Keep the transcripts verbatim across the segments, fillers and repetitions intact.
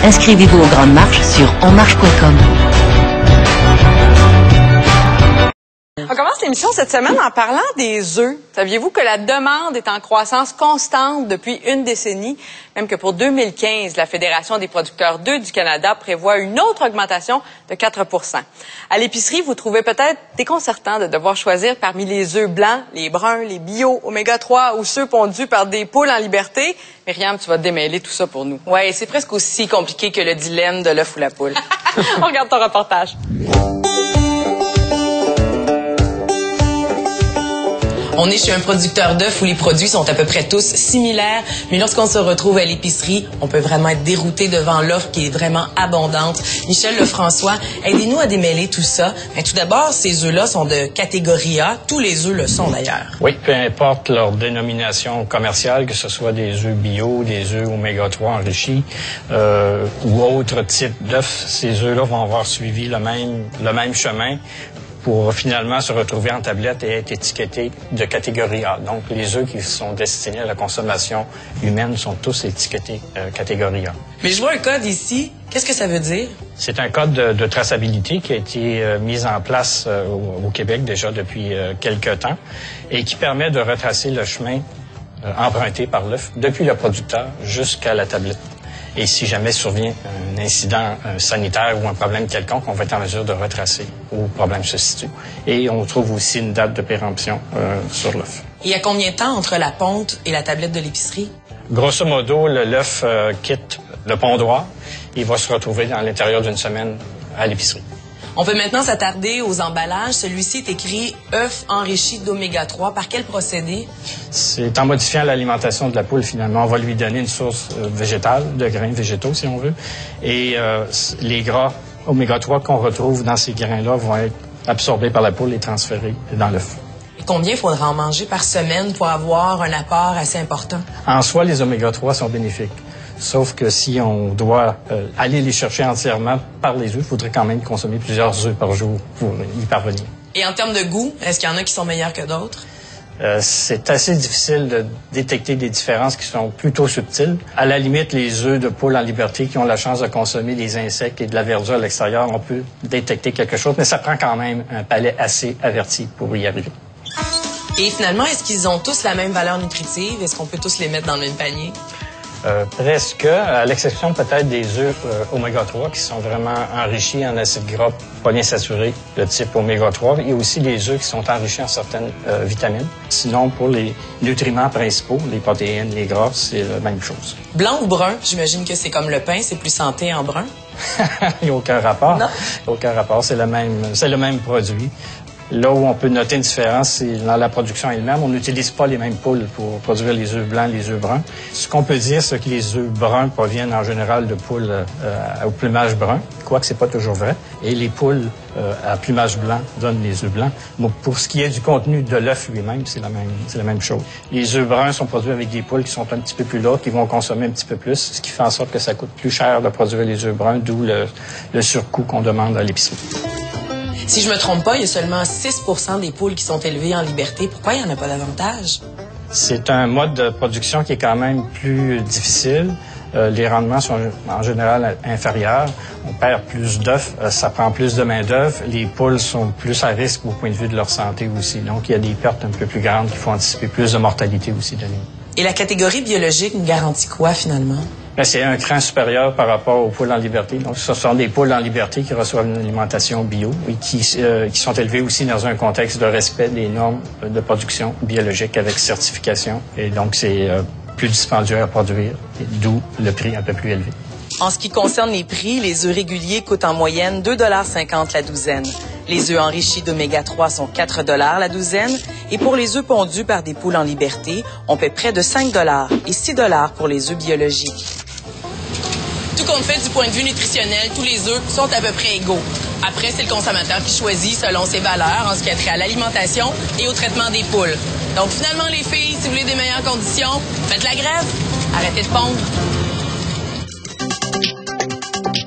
Inscrivez-vous aux grandes marches sur onmarche point com. On commence l'émission cette semaine en parlant des œufs. Saviez-vous que la demande est en croissance constante depuis une décennie? Même que pour deux mille quinze, la Fédération des producteurs d'œufs du Canada prévoit une autre augmentation de quatre pour cent. À l'épicerie, vous trouvez peut-être déconcertant de devoir choisir parmi les œufs blancs, les bruns, les bio, oméga trois ou ceux pondus par des poules en liberté. Myriam, tu vas démêler tout ça pour nous. Ouais, c'est presque aussi compliqué que le dilemme de l'œuf ou la poule. On regarde ton reportage. On est chez un producteur d'œufs où les produits sont à peu près tous similaires, mais lorsqu'on se retrouve à l'épicerie, on peut vraiment être dérouté devant l'offre qui est vraiment abondante. Michel Lefrançois, aidez-nous à démêler tout ça. Mais tout d'abord, ces œufs-là sont de catégorie A. Tous les œufs le sont d'ailleurs. Oui, peu importe leur dénomination commerciale, que ce soit des œufs bio, des œufs oméga trois enrichis euh, ou autres types d'œufs, ces œufs-là vont avoir suivi le même, le même chemin pour finalement se retrouver en tablette et être étiquetés de catégorie A. Donc, les œufs qui sont destinés à la consommation humaine sont tous étiquetés euh, catégorie A. Mais je vois un code ici. Qu'est-ce que ça veut dire? C'est un code de, de traçabilité qui a été euh, mis en place euh, au, au Québec déjà depuis euh, quelques temps et qui permet de retracer le chemin euh, emprunté par l'œuf depuis le producteur jusqu'à la tablette. Et si jamais survient un incident euh, sanitaire ou un problème quelconque, on va être en mesure de retracer où le problème se situe. Et on trouve aussi une date de péremption euh, sur l'œuf. Il y a combien de temps entre la ponte et la tablette de l'épicerie? Grosso modo, l'œuf euh, quitte le pondoir. Il va se retrouver dans l'intérieur d'une semaine à l'épicerie. On peut maintenant s'attarder aux emballages. Celui-ci est écrit « œuf enrichi d'oméga trois ». Par quel procédé? C'est en modifiant l'alimentation de la poule, finalement. On va lui donner une source euh, végétale, de grains végétaux, si on veut. Et euh, les gras oméga trois qu'on retrouve dans ces grains-là vont être absorbés par la poule et transférés dans l'œuf. Et combien faudra en manger par semaine pour avoir un apport assez important? En soi, les oméga trois sont bénéfiques. Sauf que si on doit euh, aller les chercher entièrement par les œufs, il faudrait quand même consommer plusieurs œufs par jour pour y parvenir. Et en termes de goût, est-ce qu'il y en a qui sont meilleurs que d'autres? Euh, c'est assez difficile de détecter des différences qui sont plutôt subtiles. À la limite, les œufs de poule en liberté qui ont la chance de consommer des insectes et de la verdure à l'extérieur, on peut détecter quelque chose, mais ça prend quand même un palais assez averti pour y arriver. Et finalement, est-ce qu'ils ont tous la même valeur nutritive? Est-ce qu'on peut tous les mettre dans le même panier? Euh, presque, à l'exception peut-être des œufs euh, oméga trois qui sont vraiment enrichis en acides gras polyinsaturés de type oméga trois et aussi les œufs qui sont enrichis en certaines euh, vitamines. Sinon, pour les nutriments principaux, les protéines, les gras, c'est la même chose. Blanc ou brun? J'imagine que c'est comme le pain, c'est plus santé en brun. Il n'y a aucun rapport. Non. Aucun rapport, c'est le même, c'est le même produit. Là où on peut noter une différence, c'est dans la production elle-même. On n'utilise pas les mêmes poules pour produire les œufs blancs, les œufs bruns. Ce qu'on peut dire, c'est que les œufs bruns proviennent en général de poules euh, au plumage brun, quoique c'est pas toujours vrai. Et les poules euh, à plumage blanc donnent les œufs blancs. Donc, pour ce qui est du contenu de l'œuf lui-même, c'est la même, c'est la même chose. Les œufs bruns sont produits avec des poules qui sont un petit peu plus lourdes, qui vont consommer un petit peu plus, ce qui fait en sorte que ça coûte plus cher de produire les œufs bruns, d'où le, le surcoût qu'on demande à l'épicerie. Si je me trompe pas, il y a seulement six pour cent des poules qui sont élevées en liberté. Pourquoi il n'y en a pas davantage? C'est un mode de production qui est quand même plus difficile. Euh, les rendements sont en général inférieurs. On perd plus d'œufs, euh, ça prend plus de main-d'œuvre. Les poules sont plus à risque au point de vue de leur santé aussi. Donc, il y a des pertes un peu plus grandes qui font anticiper plus de mortalité aussi de l'année. Et la catégorie biologique nous garantit quoi, finalement? Bien, c'est un cran supérieur par rapport aux poules en liberté. Donc, ce sont des poules en liberté qui reçoivent une alimentation bio et qui, euh, qui sont élevées aussi dans un contexte de respect des normes de production biologique avec certification. Et donc, c'est euh, plus dispendieux à produire, d'où le prix un peu plus élevé. En ce qui concerne les prix, les œufs réguliers coûtent en moyenne deux dollars cinquante la douzaine. Les œufs enrichis d'oméga trois sont quatre dollars la douzaine. Et pour les œufs pondus par des poules en liberté, on paie près de cinq dollars et six dollars pour les œufs biologiques. Tout compte fait, du point de vue nutritionnel, tous les œufs sont à peu près égaux. Après, c'est le consommateur qui choisit selon ses valeurs en ce qui a trait à l'alimentation et au traitement des poules. Donc finalement, les filles, si vous voulez des meilleures conditions, faites la grève, arrêtez de pondre.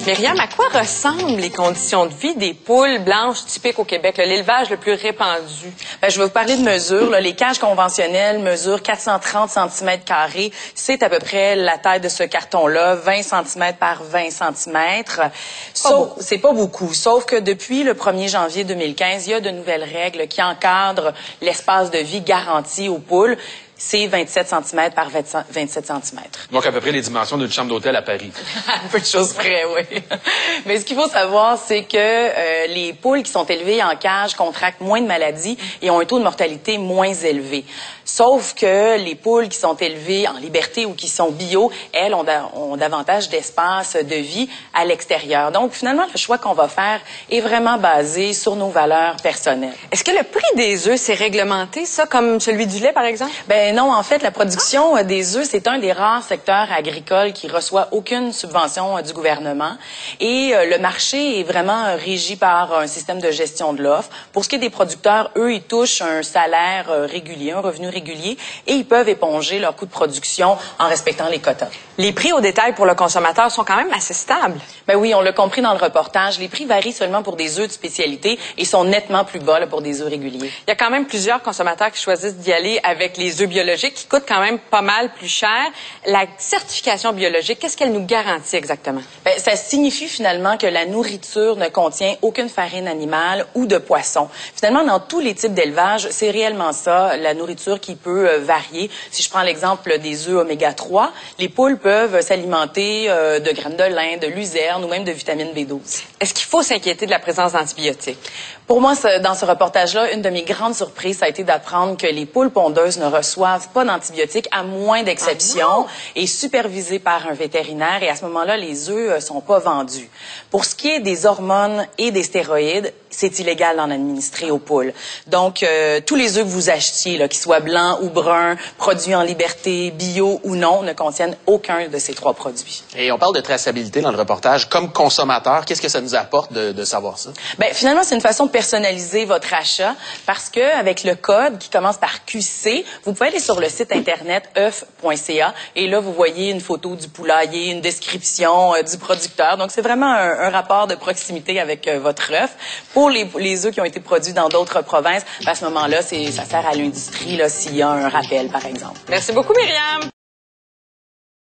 Myriam, à quoi ressemblent les conditions de vie des poules blanches typiques au Québec, l'élevage le plus répandu? Ben, je vais vous parler de mesures. Là. Les cages conventionnelles mesurent quatre cent trente centimètres carrés. C'est à peu près la taille de ce carton-là, vingt centimètres par vingt centimètres. C'est pas beaucoup. Sauf que depuis le premier janvier deux mille quinze, il y a de nouvelles règles qui encadrent l'espace de vie garanti aux poules. C'est vingt-sept centimètres par vingt-sept centimètres. Donc, à peu près les dimensions d'une chambre d'hôtel à Paris. Un peu de choses près, oui. Mais ce qu'il faut savoir, c'est que euh, les poules qui sont élevées en cage contractent moins de maladies et ont un taux de mortalité moins élevé. Sauf que les poules qui sont élevées en liberté ou qui sont bio, elles ont, da ont davantage d'espace de vie à l'extérieur. Donc, finalement, le choix qu'on va faire est vraiment basé sur nos valeurs personnelles. Est-ce que le prix des œufs, c'est réglementé, ça, comme celui du lait, par exemple? Ben non, en fait, la production des œufs, c'est un des rares secteurs agricoles qui reçoit aucune subvention du gouvernement. Et euh, le marché est vraiment euh, régi par un système de gestion de l'offre. Pour ce qui est des producteurs, eux, ils touchent un salaire euh, régulier, un revenu régulier, et ils peuvent éponger leur coût de production en respectant les quotas. Les prix au détail pour le consommateur sont quand même assez stables. Ben oui, on l'a compris dans le reportage. Les prix varient seulement pour des œufs de spécialité et sont nettement plus bas là, pour des œufs réguliers. Il y a quand même plusieurs consommateurs qui choisissent d'y aller avec les œufs biologiques qui coûtent quand même pas mal plus cher. La certification biologique, qu'est-ce qu'elle nous garantit exactement? Ben, ça signifie finalement que la nourriture ne contient aucune farine animale ou de poisson. Finalement, dans tous les types d'élevage, c'est réellement ça, la nourriture qui peut euh, varier. Si je prends l'exemple des œufs oméga trois, les poules peuvent s'alimenter euh, de graines de lin, de luzerne ou même de vitamine B douze. Est-ce qu'il faut s'inquiéter de la présence d'antibiotiques? Pour moi, dans ce reportage-là, une de mes grandes surprises, ça a été d'apprendre que les poules pondeuses ne reçoivent pas d'antibiotiques à moins d'exceptions, ah et supervisées par un vétérinaire. Et à ce moment-là, les œufs sont pas vendus. Pour ce qui est des hormones et des stéroïdes, c'est illégal d'en administrer aux poules. Donc, euh, tous les œufs que vous achetiez, là, qu'ils soient blancs ou bruns, produits en liberté, bio ou non, ne contiennent aucun de ces trois produits. Et on parle de traçabilité dans le reportage. Comme consommateur, qu'est-ce que ça nous apporte de, de savoir ça? Ben, finalement, c'est une façon de personnaliser votre achat parce que avec le code qui commence par Q C, vous pouvez aller sur le site internet œuf point C A et là, vous voyez une photo du poulailler, une description euh, du producteur. Donc, c'est vraiment un, un rapport de proximité avec euh, votre œuf. Pour les, les œufs qui ont été produits dans d'autres provinces, à ce moment-là, ça sert à l'industrie s'il y a un rappel, par exemple. Merci beaucoup, Myriam.